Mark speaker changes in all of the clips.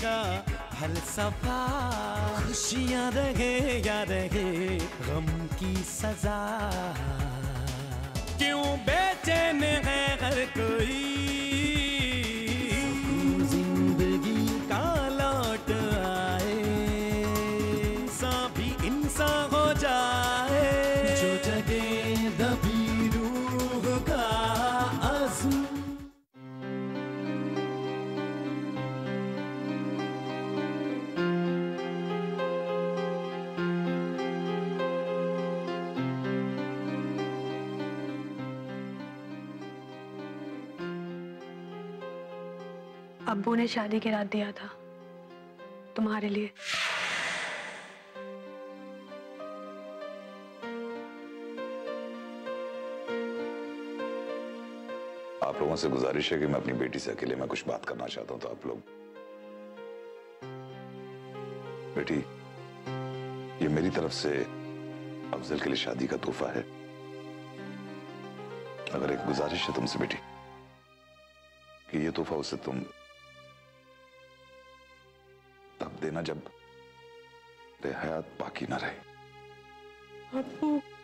Speaker 1: का फलसफा, खुशियां रहे या रहे गम की सजा, क्यों बेचैन है हर कोई, जिंदगी का लौट आए, इंसान भी इंसान हो जाए, जो जगे दबी रूह का आज़म।
Speaker 2: अब्बू ने शादी की रात दिया था तुम्हारे लिए।
Speaker 3: आप लोगों से गुजारिश है कि मैं अपनी बेटी से अकेले में कुछ बात करना चाहता हूं, तो आप लोग। बेटी, ये मेरी तरफ से अफजल के लिए शादी का तोहफा है। अगर एक गुजारिश है तुमसे बेटी कि ये तोहफा उसे तुम तब देना जब हयात बाकी ना रहे।
Speaker 2: अब्बू,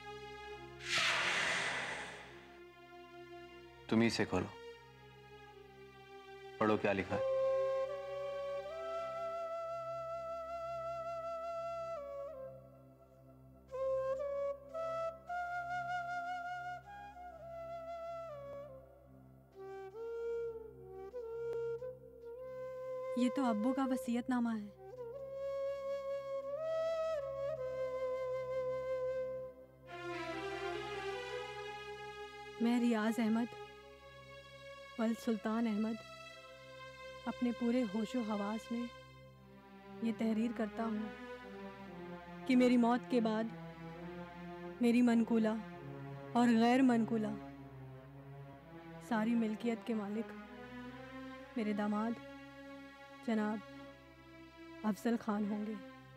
Speaker 4: तुम ही से खोलो, पढ़ो क्या लिखा है।
Speaker 5: ये तो अब्बू का वसीयतनामा है। मैं रियाज अहमद वल सुल्तान अहमद अपने पूरे होशो हवास में ये तहरीर करता हूँ कि मेरी मौत के बाद मेरी मनकूला और गैर मनकूला सारी मिल्कियत के मालिक मेरे दामाद जनाब अफजल खान होंगे।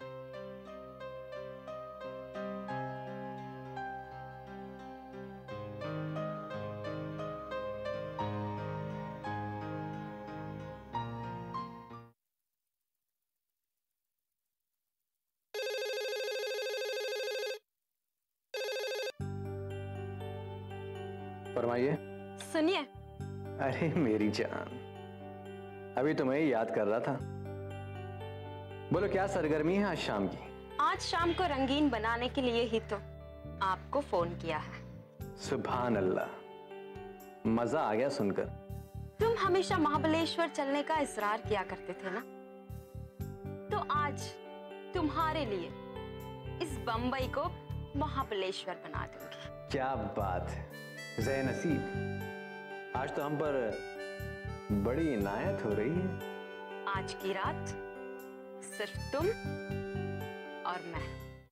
Speaker 4: फरमाइए।
Speaker 6: सुनिए।
Speaker 4: अरे मेरी जान, अभी तुम्हें याद कर रहा था। बोलो क्या सरगर्मी है आज शाम की?
Speaker 6: आज शाम को रंगीन बनाने के लिए ही तो आपको फोन किया है।
Speaker 4: सुभान अल्लाह, मजा आ गया सुनकर।
Speaker 6: तुम हमेशा महाबलेश्वर चलने का इसरार किया करते थे ना, तो आज तुम्हारे लिए इस बंबई को महाबलेश्वर बना दूंगी।
Speaker 4: क्या बात है ज़े नसीब, आज तो हम पर बड़ी इनायत हो रही है।
Speaker 6: आज की रात सिर्फ तुम और मैं।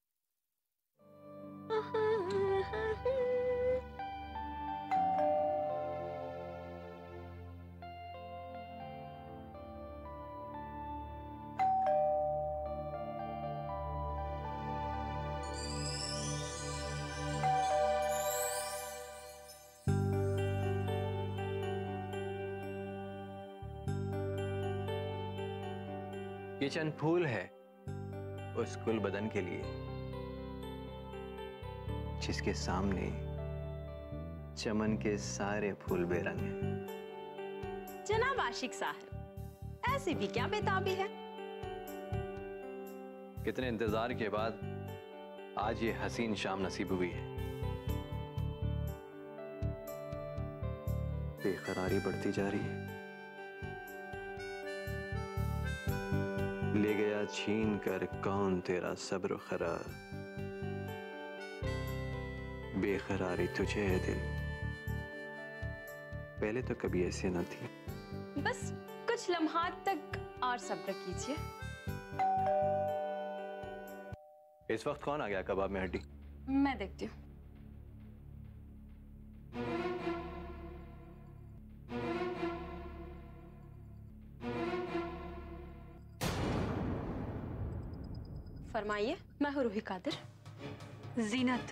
Speaker 4: ये चंद फूल है उस कुल बदन के लिए जिसके सामने चमन के सारे फूल बेरंग हैं।
Speaker 6: जनाब आशिक साहब, ऐसी भी क्या बेताबी है।
Speaker 4: कितने इंतजार के बाद आज ये हसीन शाम नसीब हुई है। बेकरारी बढ़ती जा रही है। ले गया छीन कर कौन तेरा सब्र खरार, बेकरारी तुझे है दिल, पहले तो कभी ऐसे न थी।
Speaker 6: बस कुछ लम्हात तक और सब्र कीजिए।
Speaker 4: इस वक्त कौन आ गया कबाब में हड्डी?
Speaker 6: मैं देखती हूँ। फरमाइए। मैं हूँ रूही कादिर।
Speaker 2: जीनत।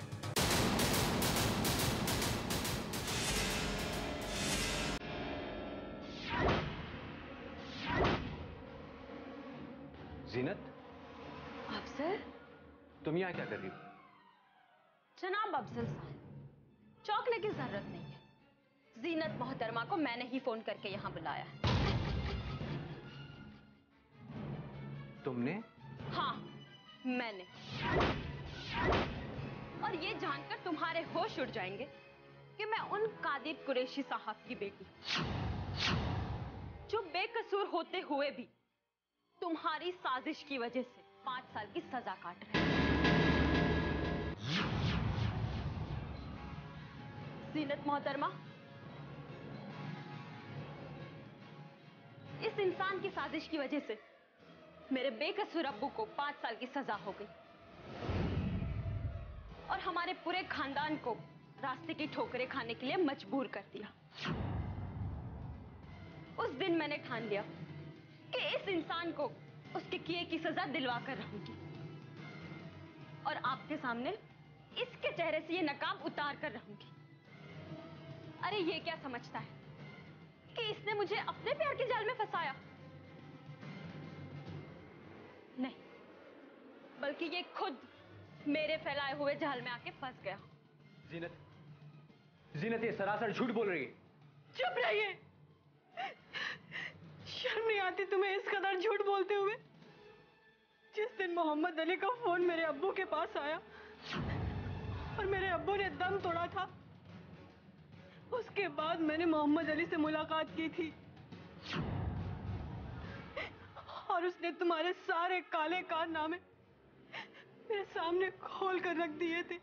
Speaker 4: जीनत,
Speaker 6: अफजल?
Speaker 4: तुम यहाँ क्या कर रही हो?
Speaker 6: जनाब अफजल साहब, चौंकने की जरूरत नहीं है। जीनत मोहतरमा को मैंने ही फोन करके यहाँ बुलाया है।
Speaker 4: तुमने?
Speaker 6: हाँ, मैंने। और ये जानकर तुम्हारे होश उड़ जाएंगे कि मैं उन कादिर कुरैशी साहब की बेटी, जो बेकसूर होते हुए भी तुम्हारी साजिश की वजह से 5 साल की सजा काट रहे हैं। जीनत मोहतरमा, इस इंसान की साजिश की वजह से मेरे बेकसूर अब्बू को 5 साल की सजा हो गई और हमारे पूरे खानदान को रास्ते की ठोकरें खाने के लिए मजबूर कर दिया। उस दिन मैंने ठान लिया कि इस इंसान को उसके किए की सजा दिलवा कर रहूंगी और आपके सामने इसके चेहरे से ये नकाब उतार कर रहूंगी। अरे ये क्या समझता है कि इसने मुझे अपने प्यार के जाल में फंसाया? नहीं, बल्कि ये खुद मेरे फैलाए हुए जाल में आके फंस गया।
Speaker 4: जीनत, जीनत ये सरासर झूठ बोल रही है।
Speaker 5: चुप रहिए। शर्म नहीं आती तुम्हें इस कदर झूठ बोलते हुए? जिस दिन मोहम्मद अली का फोन मेरे अब्बू के पास आया और मेरे अब्बू ने दम तोड़ा था, उसके बाद मैंने मोहम्मद अली से मुलाकात की थी और उसने तुम्हारे सारे काले कारनामे मेरे सामने खोल कर रख दिए थे।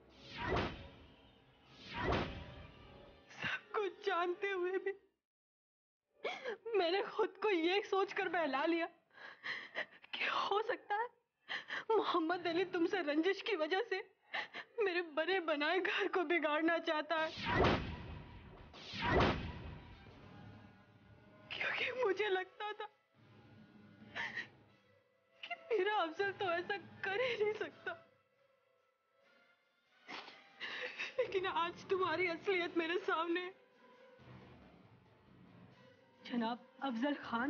Speaker 5: सब कुछ जानते हुए भी मैंने खुद को ये सोचकर बहला लिया कि हो सकता है मोहम्मद अली तुमसे रंजिश की वजह से मेरे बने बनाए घर को बिगाड़ना चाहता है, क्योंकि मुझे लगता था कि मेरा अफजल तो ऐसा कर ही नहीं सकता। लेकिन आज तुम्हारी असलियत मेरे सामने है। जनाब अफजल खान,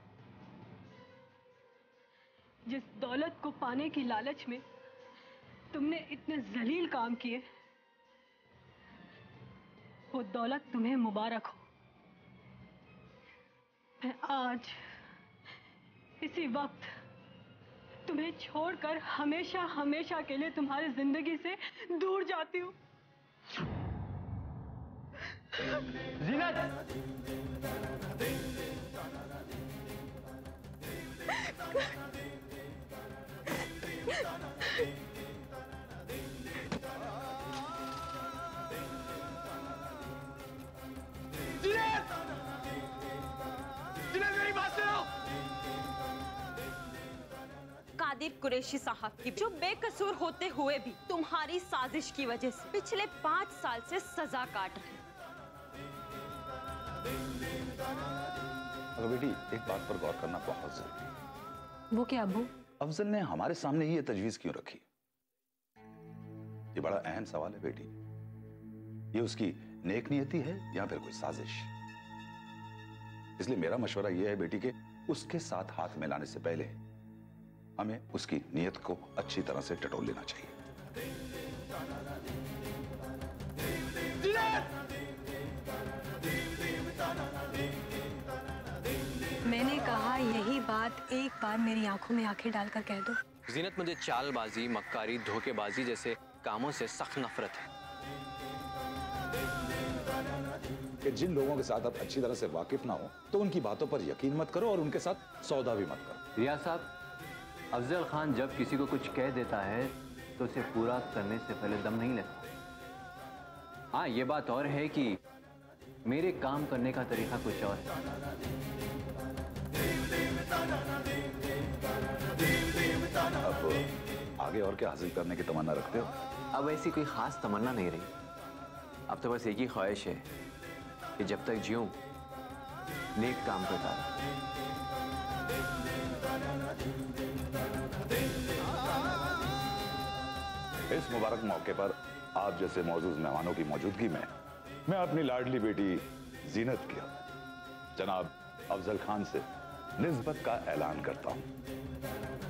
Speaker 5: जिस दौलत को पाने की लालच में तुमने इतने जलील काम किए, वो दौलत तुम्हें मुबारक हो। मैं आज इसी वक्त तुम्हें छोड़कर हमेशा हमेशा के लिए तुम्हारी जिंदगी से दूर जाती हूँ।
Speaker 4: जीनत!
Speaker 3: मेरी बात सुनो।
Speaker 6: कादिर कुरैशी साहब की, जो बेकसूर होते हुए भी तुम्हारी साजिश की वजह से पिछले 5 साल से सजा काट रहे हैं।
Speaker 3: मगर बेटी, एक बात पर गौर करना बहुत जरूरी है।
Speaker 2: वो क्या अब्बू?
Speaker 3: अफजल ने हमारे सामने ही ये तजवीज क्यों रखी? ये बड़ा अहम सवाल है बेटी। ये उसकी नेक नियति है या फिर कोई साजिश? इसलिए मेरा मशवरा यह है बेटी कि उसके साथ हाथ मिलाने से पहले हमें उसकी नीयत को अच्छी तरह से टटोल लेना चाहिए।
Speaker 2: मैंने कहा यही बात एक बार मेरी आंखों में आंखें डालकर कह दो।
Speaker 7: जीनत, मुझे चालबाजी, मक्कारी, धोखेबाजी जैसे कामों से सख्त नफरत है।
Speaker 3: कि जिन लोगों के साथ आप अच्छी तरह से वाकिफ ना हो तो उनकी बातों पर यकीन मत करो और उनके साथ सौदा भी मत करो।
Speaker 4: रियाज साहब, अफजल खान जब किसी को कुछ कह देता है तो उसे पूरा करने से पहले दम नहीं लेता। हाँ, ये बात और है कि मेरे काम करने का तरीका कुछ और है।
Speaker 3: अब आगे और क्या हासिल करने की तमन्ना रखते हो?
Speaker 7: अब ऐसी कोई खास तमन्ना नहीं रही। अब तो बस एक ही ख्वाहिश है कि जब तक जीऊं नेक काम करता रहा।
Speaker 3: इस मुबारक मौके पर आप जैसे मौजूद मेहमानों की मौजूदगी में मैं अपनी लाडली बेटी जीनत की जनाब अफजल खान से निस्बत का ऐलान करता हूं।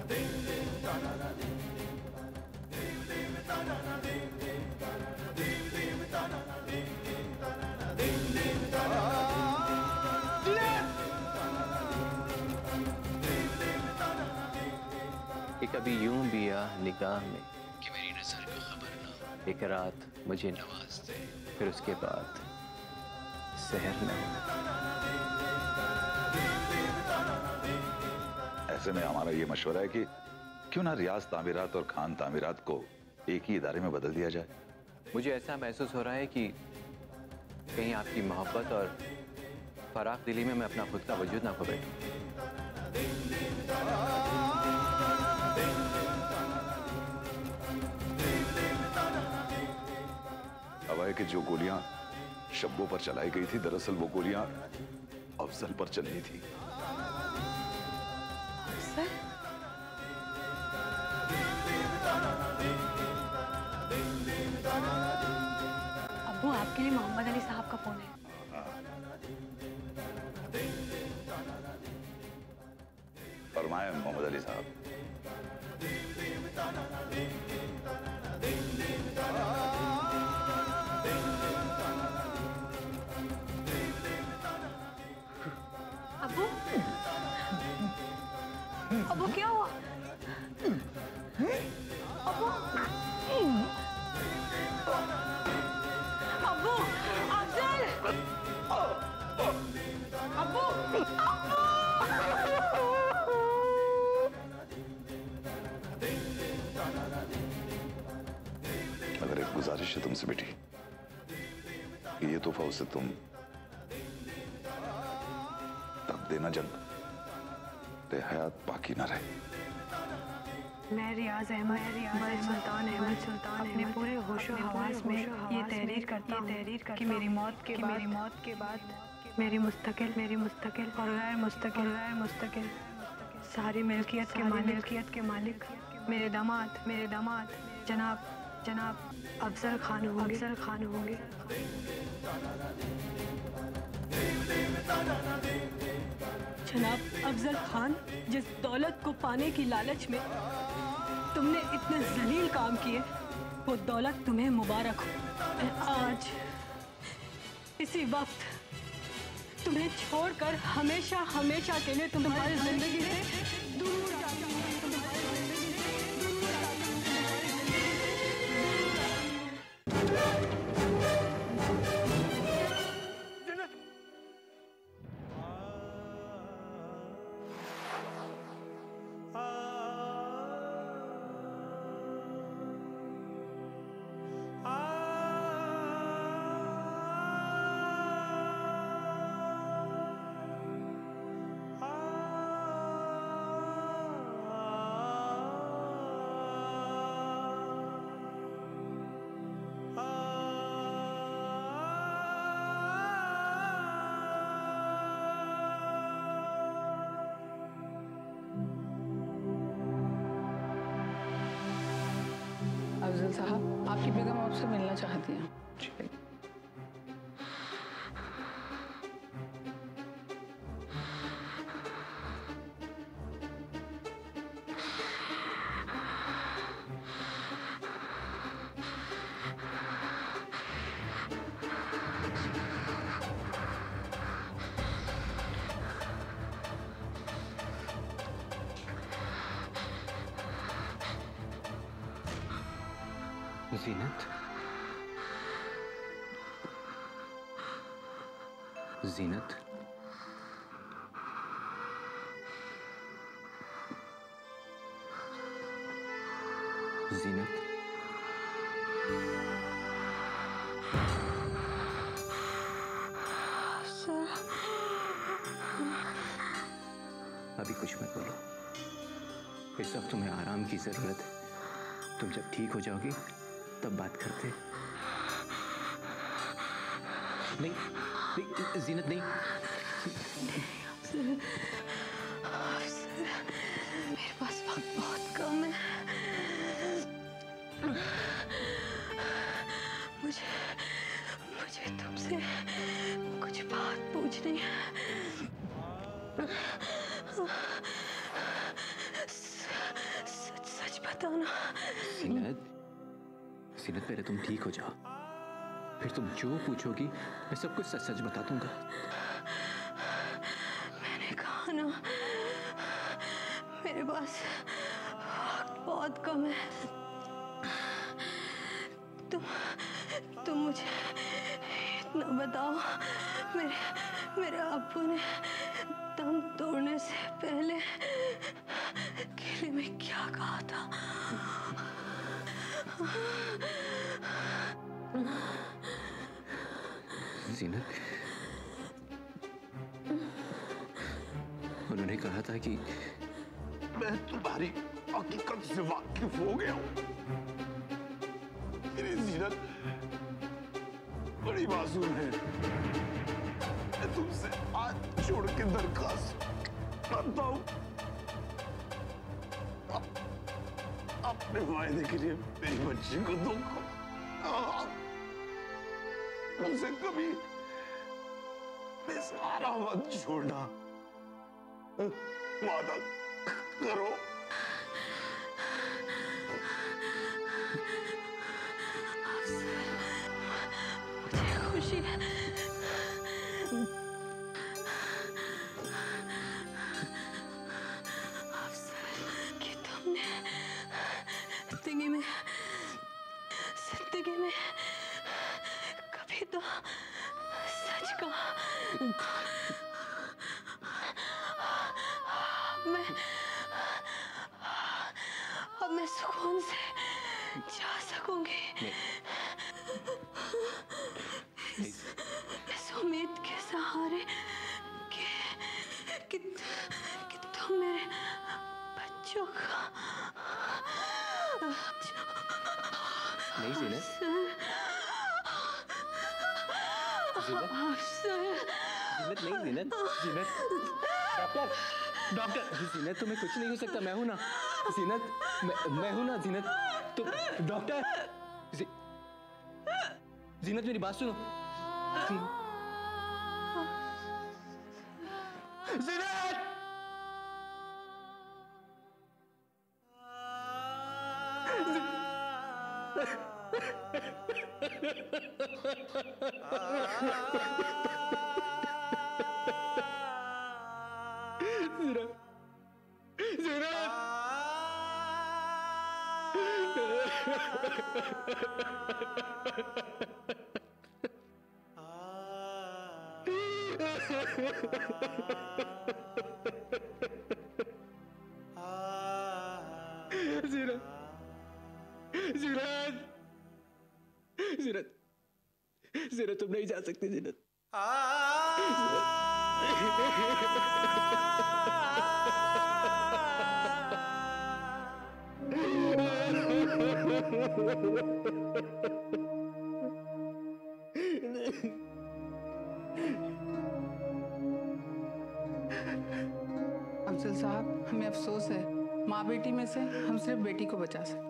Speaker 4: कि कभी यूं भी आ निगाह में कि मेरी नजर को खबर ना हो, एक रात मुझे नवाज दे, फिर उसके बाद सहर न हो।
Speaker 3: ऐसे में हमारा ये मशवरा है कि क्यों ना रियाज तामीरात और खान तामीरात को एक ही इदारे में बदल दिया जाए।
Speaker 4: मुझे ऐसा महसूस हो रहा है कि कहीं आपकी मोहब्बत और फराख दिली में मैं अपना खुद का वजूद ना खो बैठूं।
Speaker 3: हवाए की जो गोलियां शब्बों पर चलाई गई थी, दरअसल वो गोलियां अफजल पर चली थी।
Speaker 2: अफजल? अब्बू, आपके लिए मोहम्मद अली साहब का फोन है।
Speaker 3: फरमाए मोहम्मद अली साहब।
Speaker 2: अब्बू, अब्बू क्या हुआ? अब्बू, अब्बू, अफजल, अब्बू,
Speaker 3: अगर एक गुजारिश है तुमसे बेटी कि ये तोहफा उसे तुम तब देना जब हयात बाकी ना रहे।
Speaker 2: मैं रियाज अहमद सुल्तान अपने पूरे होशो हवास में ये तहरीर करता हूँ कि मेरी मौत के बाद मेरी मुस्तकिल और गैर मुस्तकिल सारी मिल्कियत के मालिक मेरे दामाद जनाब अफजल खान होंगे।
Speaker 5: जनाब अफजल खान, जिस दौलत को पाने की लालच में तुमने इतने जलील काम किए, वो दौलत तुम्हें मुबारक हो। आज इसी वक्त तुम्हें छोड़कर हमेशा के लिए तुम्हारी जिंदगी से दूर जाती हूँ।
Speaker 8: अफजल साहब, आपकी बेगम आपसे मिलना चाहती हैं।
Speaker 4: ज़ीनत, ज़ीनत, ज़ीनत, अभी कुछ मत बोलो। इस वक्त तुम्हें आराम की जरूरत है। तुम जब ठीक हो जाओगी तब बात करते। नहीं, ज़ीनत नहीं।
Speaker 2: मेरे पास वक्त बहुत कम है। मुझे तुमसे कुछ बात पूछनी है। सच बताना।
Speaker 7: जीनत, जीनत पहले तुम ठीक हो जाओ, फिर तुम जो पूछोगी मैं सब कुछ सच सच बता दूंगा।
Speaker 2: मैंने कहा ना, मेरे पास वक्त बहुत कम है। तुम मुझे इतना बताओ, मेरे अब्बू ने दम तोड़ने से पहले किले में क्या कहा था?
Speaker 7: जीनत, उन्होंने कहा था कि
Speaker 9: मैं तुम्हारी हकीकत से वाकिफ हो गया हूं। मेरी जीनत बड़ी मासूम है। मैं तुमसे हाथ छोड़ के दरखास्त करता हूं, अपने वायदे के लिए मेरी बच्ची को धोखा, मुझसे कभी बेसहारा मत छोड़ना। वादा करो।
Speaker 2: मुझे खुशी है कि तुमने जिंदगी में कभी तो सच कहा। अब मैं सुकून से जा सकूंगी। इस उम्मीद के सहारे कि तुम मेरे बच्चों का।
Speaker 7: नहीं जीनत, जीनत नहीं, जीनत, जीनत, डॉक्टर, जीनत तुम्हें कुछ नहीं हो सकता, मैं हूं ना जीनत, मैं हूं ना जीनत, तो डॉक्टर, जीनत मेरी बात सुनो, जीनत, जीनत तुम नहीं जा सकती जीनत।
Speaker 8: अफजल साहब, हमें अफसोस है, माँ बेटी में से हम सिर्फ बेटी को बचा सकते।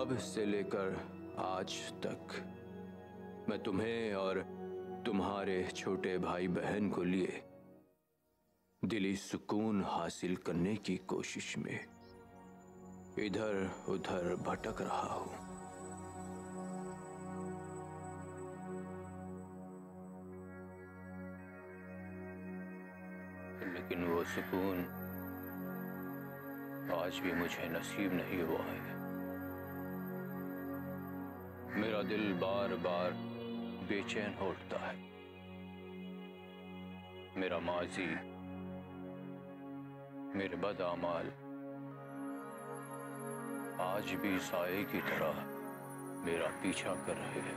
Speaker 7: तब से लेकर आज तक मैं तुम्हें और तुम्हारे छोटे भाई बहन को लिए दिली सुकून हासिल करने की कोशिश में इधर उधर भटक रहा हूं। लेकिन वो सुकून आज भी मुझे नसीब नहीं हुआ है। मेरा दिल बार बार बेचैन हो उठता है। मेरा माजी, मेरे बदआमाल आज भी साए की तरह मेरा पीछा कर रहे हैं।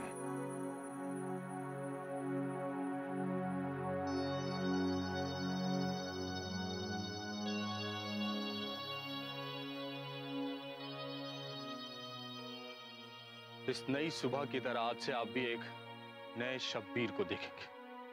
Speaker 10: इस नई सुबह की तरह आज से आप भी एक नए शब्बीर को देखेंगे।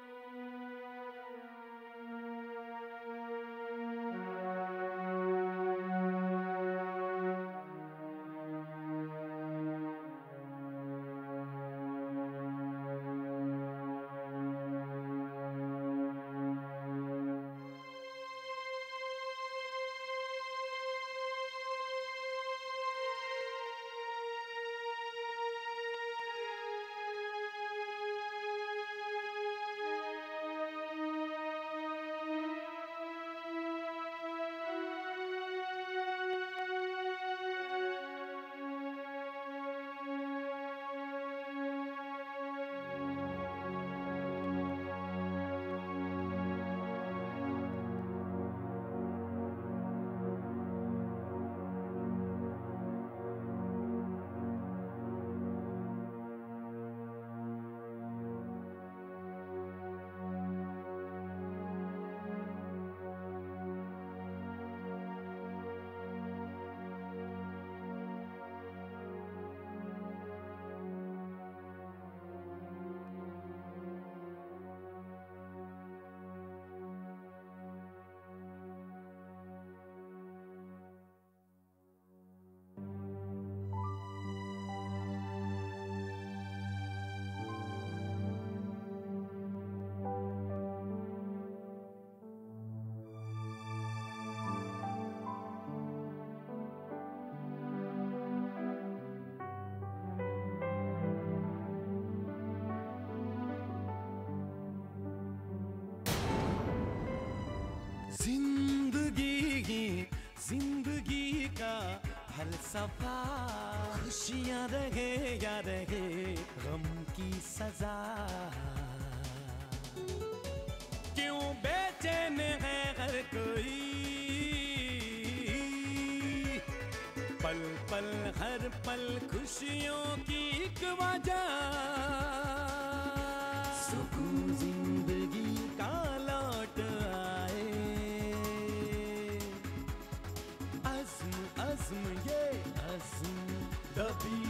Speaker 1: जिंदगी का फलसफा, खुशियां रहे या रहे गम की सजा। क्यों बेचैन है हर कोई, पल पल हर पल खुशियों की एक वजह। सुकून जिंदगी का लौट आए, अज़्म ये अज़्म दबी